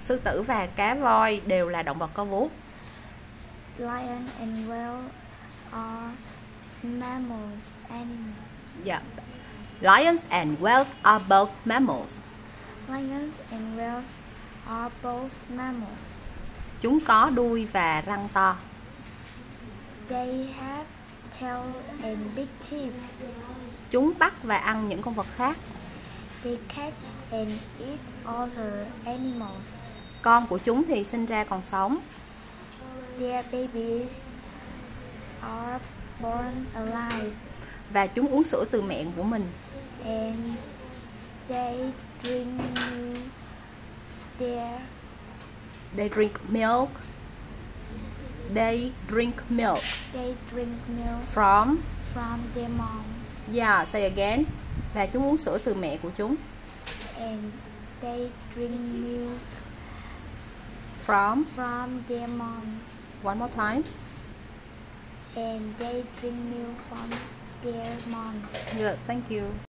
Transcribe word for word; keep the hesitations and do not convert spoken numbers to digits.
Sư tử và cá voi đều là động vật có vú. Lion and whale are mammals animals. Yeah. Lions and whales are both mammals. Lions and whales are both mammals. Chúng có đuôi và răng to. They have tail and big teeth. Chúng bắt và ăn những con vật khác. They catch and eat other animals. Con của chúng thì sinh ra còn sống. Their babies are born alive. Và chúng uống sữa từ mẹ của mình. And they drink milk. Their They drink milk. They drink milk. They drink milk From. from their moms. Yeah, say again. Và chúng uống sữa từ mẹ của chúng. And they drink milk From. from their moms. One more time. And they drink milk from their moms. Good, thank you.